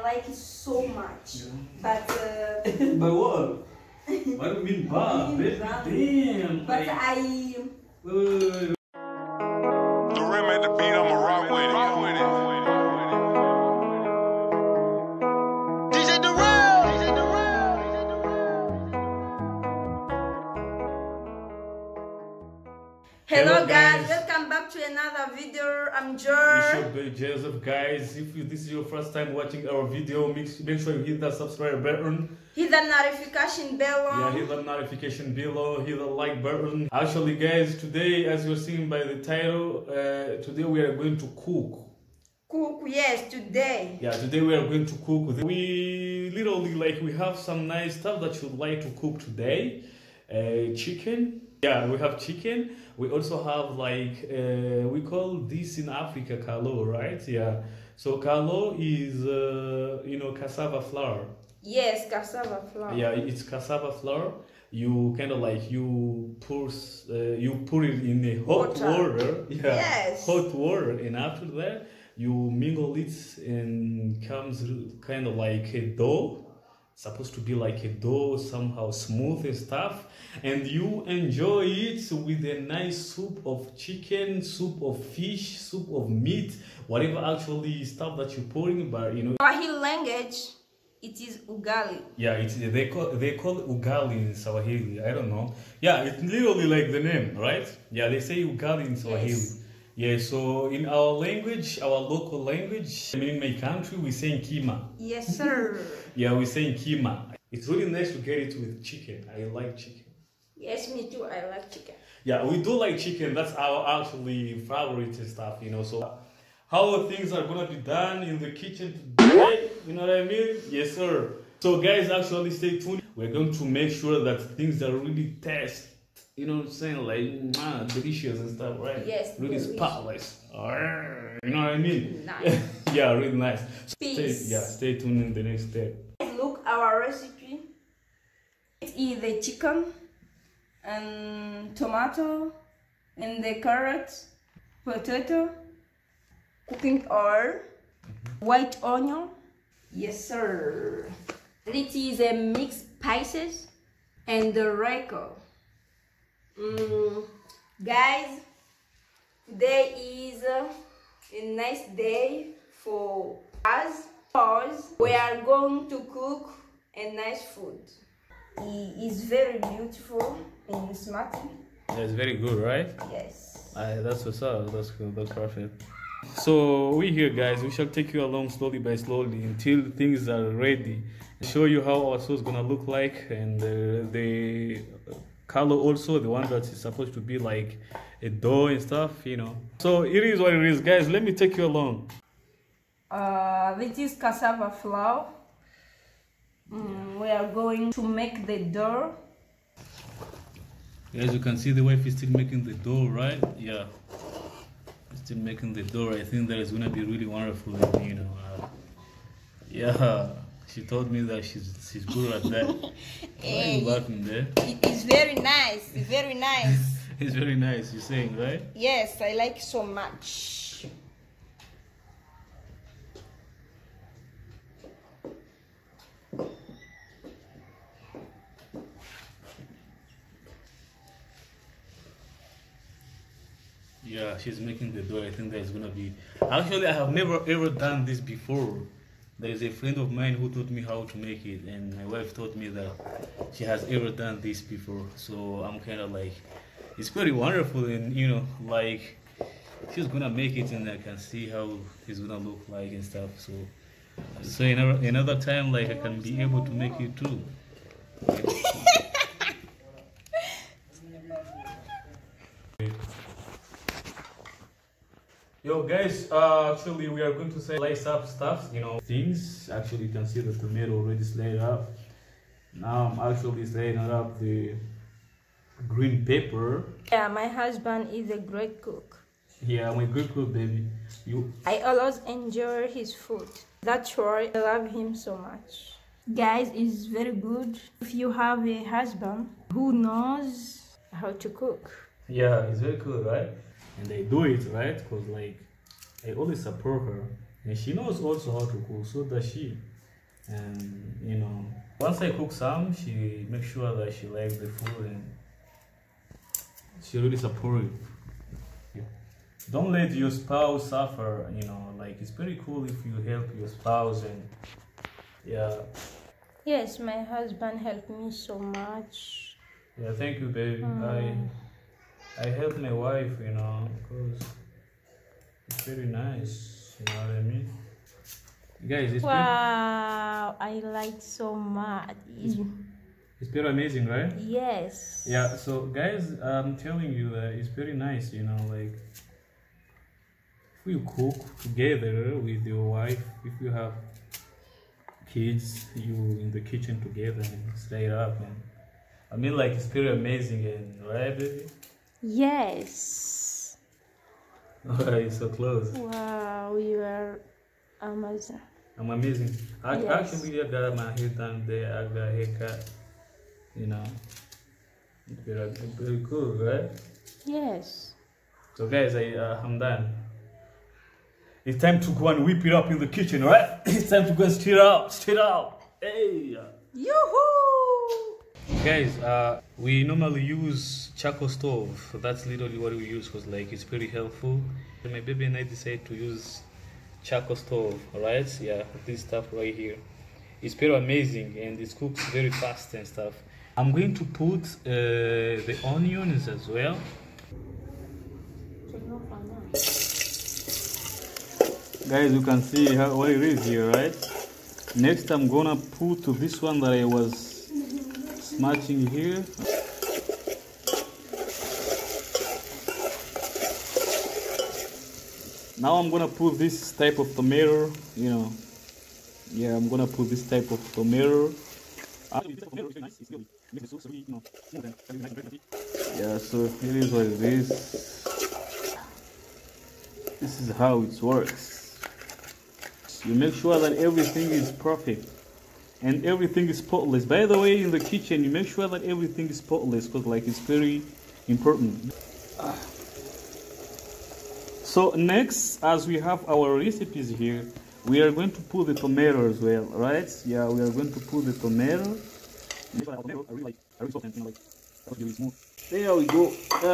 like it so much. But But what? What do you mean bar? Damn. but like, wait. The rim at the beat, I'ma rock with it. DJ Durrell. Hello guys, welcome back to another video. I'm It's Jor. your boy Joseph, guys. If this is your first time watching our video, make sure you hit that subscribe button. Hit the notification bell Yeah, on. hit the notification below, hit the like button. Actually, guys, today, as you're seeing by the title, today we are going to cook. Cook, yes, today. Yeah, today we are going to cook. We literally we have some nice stuff that you'd like to cook today. Chicken. Yeah, we have chicken. We also have we call this in Africa kalo, right? Yeah. So kalo is cassava flour. Yes, cassava flour. Yeah, it's cassava flour. You kind of you pour it in a hot water. Yeah, Yes. hot water, and after that you mingle it and comes kind of like a dough. Supposed to be like a dough, somehow smooth and stuff, and you enjoy it with a nice soup of chicken, soup of fish, soup of meat, whatever actually stuff that you're pouring. But Swahili language, it is ugali. yeah, they call it ugali in Swahili. I don't know. Yeah, it's literally like the name, right? Yeah, they say ugali in Swahili. Yes. Yeah, so in our language, our local language, in my country, we say kima. Yes, sir. Yeah, we say kima. It's really nice to get it with chicken. I like chicken. Yes, me too. I like chicken. Yeah, we do like chicken. That's our actually favorite stuff, So how things are gonna be done in the kitchen today, you know what I mean? Yes, sir. So guys, actually stay tuned. We're going to make sure that things are really taste, you know what I'm saying, like delicious and stuff, right? Yes, really delicious. spotless. You know what I mean? Nice. Yeah, really nice. So Peace. stay tuned in the next step. Look our recipe. It is the chicken and tomato and the carrot, potato, cooking oil, white onion. Yes, sir. It is a mixed spices and the Royco. Guys, today is a nice day for us because we are going to cook a nice food. It is very beautiful and smart. That's very good, right? Yes. That's what's up. That's good. That's perfect. So we here, guys. We shall take you along slowly by slowly until things are ready. Show you how our sauce gonna look like, and the color also, the one that is supposed to be like a dough and stuff, So it is what it is, guys. Let me take you along. This is cassava flour. We are going to make the dough. As you can see, the wife is still making the dough, right? Yeah, still making the dough. I think that is gonna be really wonderful. Yeah, she told me that she's good at that. Why are you laughing there? It is very nice. Very nice. It's very nice. You're saying, right? Yes, I like so much. Yeah, she's making the dough. I think that is gonna be. Actually, I have never ever done this before. There is a friend of mine who taught me how to make it, and my wife taught me that she has ever done this before. So I'm kind of it's very wonderful, and she's gonna make it, and I can see how it's gonna look like and stuff. So another time, I can be able to make it too. Yo guys, actually we are going to slice up stuff, things. Actually you can see the tomato already sliced up. Now I'm actually slicing up the green pepper. Yeah, my husband is a great cook. Yeah, I'm a good cook, baby. I always enjoy his food. That's why I love him so much. Guys, it's very good if you have a husband who knows how to cook. Yeah, it's very good, right? And they do it, right? Because I always support her, and she knows also how to cook. So does she. And you know, once I cook some, she makes sure that she likes the food and she really supportive. Don't let your spouse suffer, you know, like it's very cool if you help your spouse. And yeah. Yes, my husband helped me so much. Yeah, thank you, baby. I help my wife, you know, because it's very nice, you know what I mean? Guys, it's Wow, I like so much. it's very amazing, right? Yes. Yeah, so guys, I'm telling you that it's very nice, you know, like if you cook together with your wife, if you have kids, you in the kitchen together and stay up, and I mean, like it's very amazing, and right, baby? Yes. Alright, so close. Wow, you are amazing. I'm amazing. Yes. Actually, I got my hair done there. I got a haircut. You know, it's very cool, right? Yes. So, guys, I'm done. It's time to go and whip it up in the kitchen, right? It's time to go and stir it out. Hey. Yoo-hoo! Guys, we normally use charcoal stove. That's literally what we use because, like, it's very helpful. My baby and I decided to use charcoal stove. Alright, yeah, this stuff right here, it's very amazing and it cooks very fast and stuff. I'm going to put the onions as well. Guys, you can see what it is here, right? Next, I'm gonna put this one that I was smashing here. Now I'm gonna put this type of tomato, you know. Yeah, I'm gonna put this type of tomato. Yeah, so here is what it is. This is how it works. You make sure that everything is perfect and everything is spotless. By the way, in the kitchen, you make sure that everything is spotless because, like, it's very important. So next, as we have our recipes here, we are going to put the tomato as well, right? Yeah, we are going to put the tomato. There we go.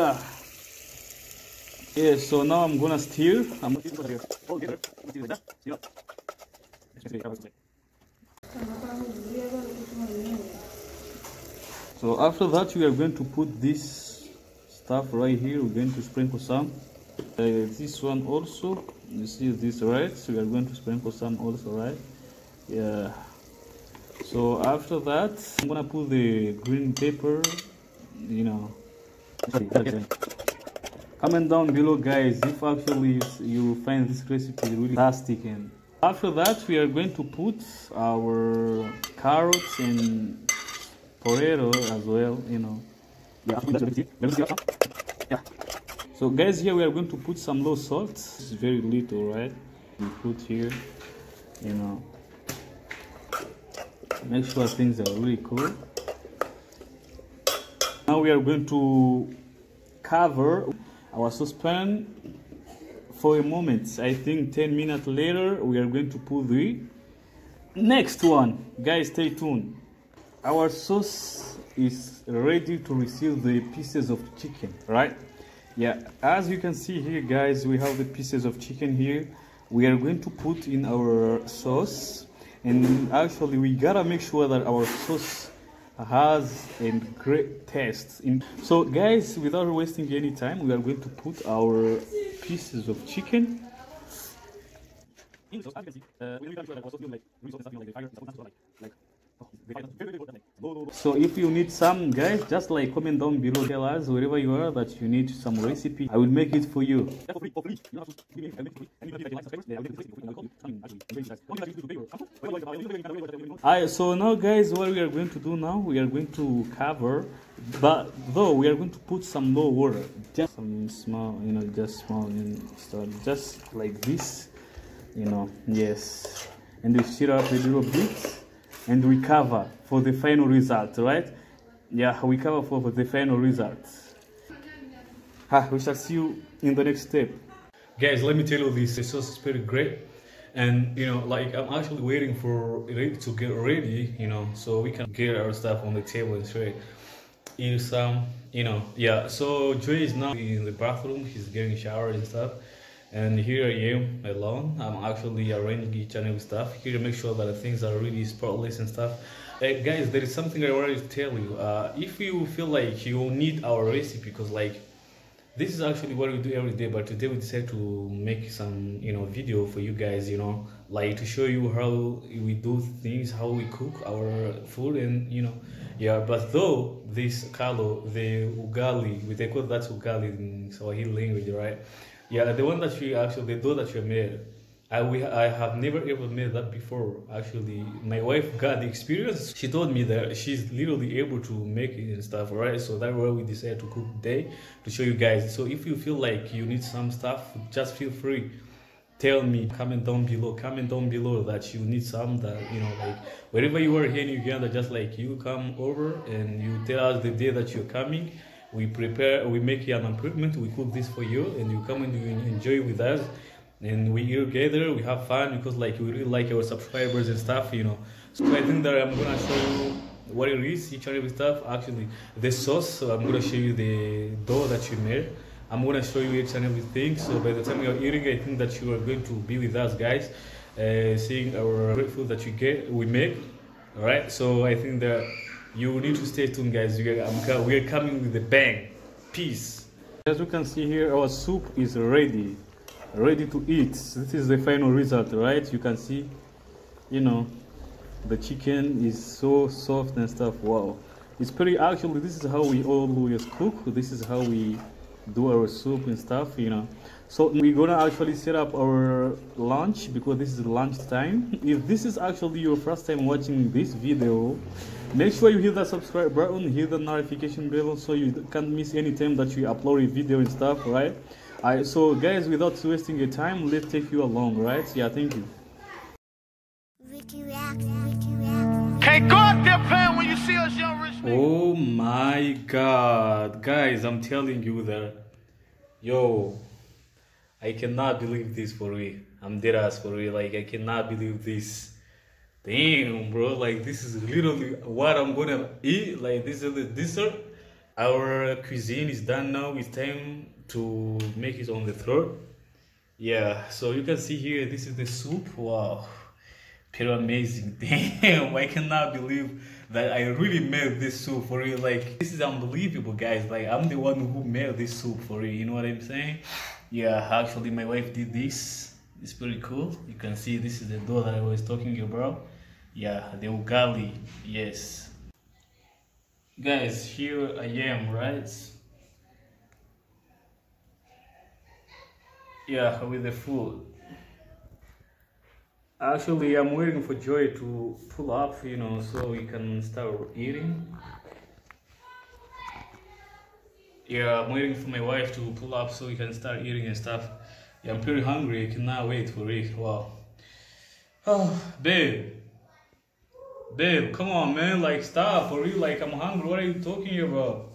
Yeah, so now I'm gonna stir. So after that, we are going to put this stuff right here. We're going to sprinkle some. This one also, you see this, right? So we are going to sprinkle some also, right? Yeah. So after that, I'm gonna put the green pepper, you know. Comment down below, guys, if actually you find this recipe really fantastic. And after that, we are going to put our carrots and potato as well, you know. Yeah. So guys, here we are going to put some low salt. It's very little, right? We put here, you know. Make sure things are really cool. Now we are going to cover our saucepan for a moment. I think 10 minutes later, we are going to put the next one. Guys, stay tuned. Our sauce is ready to receive the pieces of chicken, right? Yeah, as you can see here, guys, we have the pieces of chicken here. We are going to put in our sauce, and actually we gotta make sure that our sauce has a great taste. So guys, without wasting any time, we are going to put our pieces of chicken. So if you need some, guys, just like comment down below, tell us wherever you are that you need some recipe. I will make it for you. So now, guys, what we are going to do now, we are going to cover, but though we are going to put some low water, just some small, you know, just small and start just like this, you know. Yes, and we stir up a little bit and we cover for the final result, right? Yeah, we cover for the final result. We shall see you in the next step. Guys, let me tell you this sauce is very great. And you know, like I'm actually waiting for it to get ready, you know, so we can get our stuff on the table and straight eat some, you know. Yeah, so Joy is now in the bathroom, he's getting showered and stuff. And here I am alone. I'm actually arranging each and every stuff here to make sure that things are really spotless and stuff. Guys, there is something I wanted to tell you. If you feel like you need our recipe, because like this is actually what we do every day, but today we decided to make some, you know, video for you guys, you know, like to show you how we do things, how we cook our food, and you know, yeah. But though this kalo, the ugali, they call that ugali in Swahili language, right? Yeah, the one that we actually, the dough that we made, I have never ever made that before. Actually, my wife got the experience. She told me that she's literally able to make it and stuff, right? So that's why we decided to cook today to show you guys. So if you feel like you need some stuff, just feel free. Tell me, comment down below that you need some, that, you know, like wherever you are here in Uganda, just like you come over and you tell us the day that you're coming. We prepare, we make you an appointment, we cook this for you, and you come and you enjoy with us. And we eat together, we have fun, because like we really like our subscribers and stuff, you know. So I think that I'm gonna show you what it is, each and every stuff. Actually, the sauce, so I'm gonna show you the dough that you made. I'm gonna show you each and everything. So by the time you're eating, I think that you are going to be with us, guys, seeing our great food that we make. All right. So I think that you need to stay tuned, guys. We are coming with a bang. Peace. As you can see here, our soup is ready to eat. This is the final result, right? You can see, you know, the chicken is so soft and stuff. Wow, it's pretty. Actually, this is how we always cook. This is how we do our soup and stuff, you know. So we're gonna actually set up our lunch, because this is lunch time. If this is actually your first time watching this video, make sure you hit the subscribe button, hit the notification bell, so you can't miss any time that we upload a video and stuff, right? Alright, so guys, without wasting your time, let's take you along, right? Yeah, thank you. Can't go out there playing when you see us young rich niggas. Oh my god, guys, I'm telling you that, yo, I cannot believe this for real. I'm dead ass for real. Like, I cannot believe this. Damn, bro, like this is literally what I'm gonna eat. Like, this is the dessert. Our cuisine is done now. It's time to make it on the throat. Yeah, so you can see here, this is the soup. Wow, pretty amazing. Damn, I cannot believe that I really made this soup for real. Like, this is unbelievable, guys. Like, I'm the one who made this soup for real, you know what I'm saying? Yeah, actually my wife did this. It's pretty cool. You can see this is the dough that I was talking about. Yeah, the ugali. Yes, guys, here I am, right? Yeah, with the food. Actually, I'm waiting for Joy to pull up, you know, so we can start eating. Yeah, I'm waiting for my wife to pull up so we can start eating and stuff. Yeah, I'm pretty hungry. I cannot wait for it. Wow. Oh, babe. Babe, come on, man. Like, stop. For real, like, I'm hungry. What are you talking about?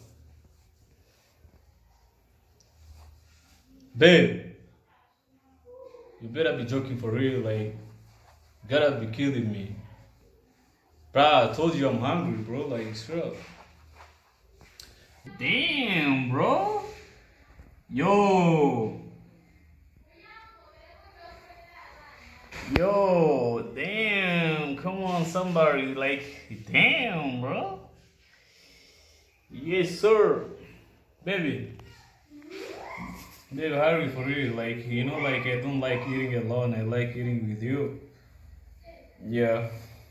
Babe. You better be joking for real, like, you gotta be kidding me. Bruh, I told you I'm hungry, bro, like, straight up. Damn, bro. Yo, damn, come on, somebody, like, damn, bro. Yes, sir. Baby. Babe, hurry for real, like, you know, like, I don't like eating alone, I like eating with you. Yeah.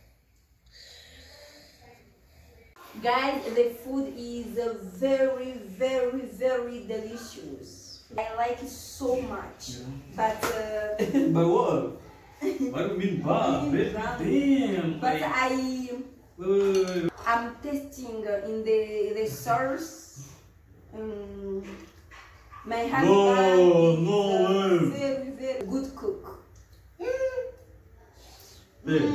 Guys, the food is very, very, very delicious. I like it so much. Yeah. But By what? What do you mean, Bob? Damn. but Like, wait. I'm tasting in the sauce. My husband is very, very good cook. Babe.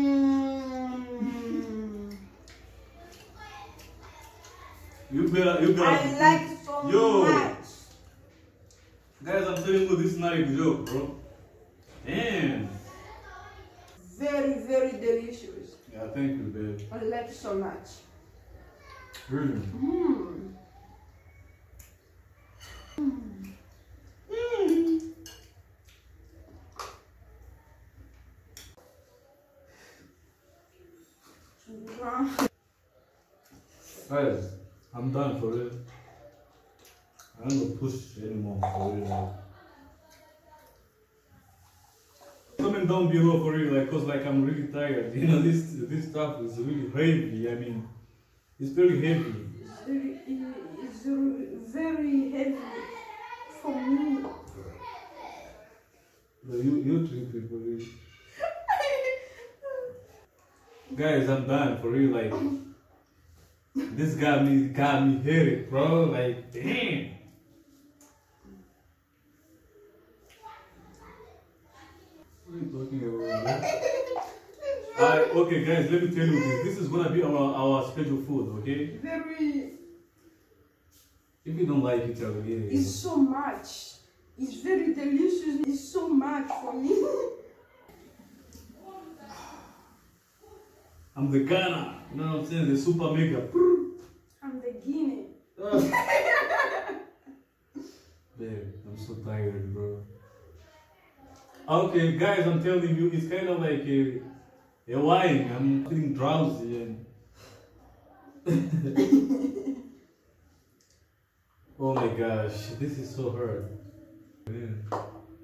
You better. I like so much. Guys, I'm telling you, this is not a joke, bro. Damn. delicious. Yeah, thank you, babe. I love it so much. Really? Mmm. Guys, I'm done for real. I don't gonna push anymore for real. Comment down below for real, like, cause like I'm really tired. You know, this stuff is really heavy. I mean, it's very heavy. It's very heavy for me. You trippy for real. Guys, I'm done for real. Like, this got me headache, bro. Like, damn. What are you talking about, man? Okay, guys, let me tell you this. This is gonna be our special food, okay? Very. If you don't like it, I will eat it. It's so much. It's very delicious. It's so much for me. I'm the Ghana, you know what I'm saying? The super mega. I'm the Guinea. Babe, I'm so tired, bro. Okay, guys, I'm telling you, it's kind of like a wine. I'm feeling drowsy and. Oh my gosh, this is so hard. Yeah.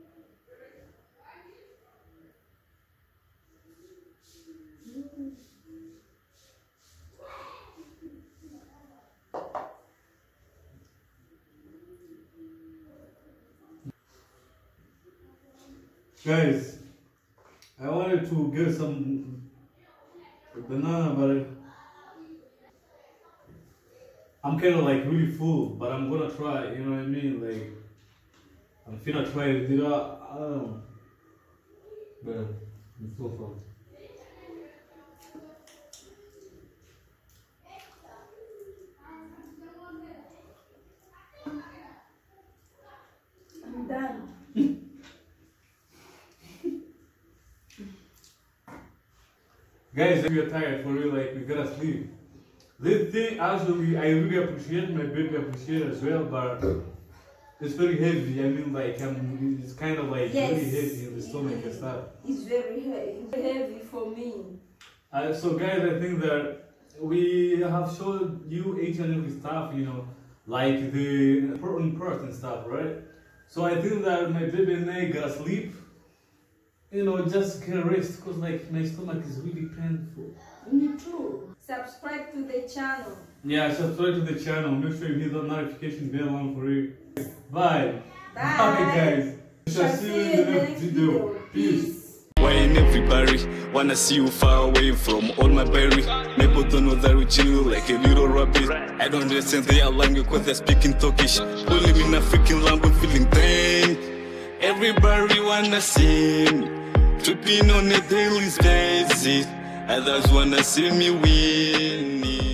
Guys, I wanted to get some banana, but I'm kind of like really full, but I'm gonna try, you know what I mean? Like, I'm finna try it, I don't know. But I'm so full. I'm done. Guys, if you're tired for real, like, we gotta sleep. This thing, actually, I really appreciate, my baby appreciate as well, but it's very heavy. I mean, like, it's kind of like Yes. really heavy in the stomach and stuff. It's very heavy for me. So guys, I think that we have showed you each and every stuff, you know, like the important parts and stuff, right? So I think that my baby and I gotta sleep, you know, just get rest, because like my stomach is really painful. Me too. Subscribe to the channel. Yeah, subscribe to the channel, make sure you hit the notification bell on for it. Bye. Bye. Okay guys, we shall see you in the next video. Peace. Why in everybody wanna see you far away from all my berry? People don't know that we chill like a little rabbit. I don't understand their language because they're speaking Turkish. Only in African language feeling pain. Everybody wanna see me tripping on a daily basis. Others wanna see me winning.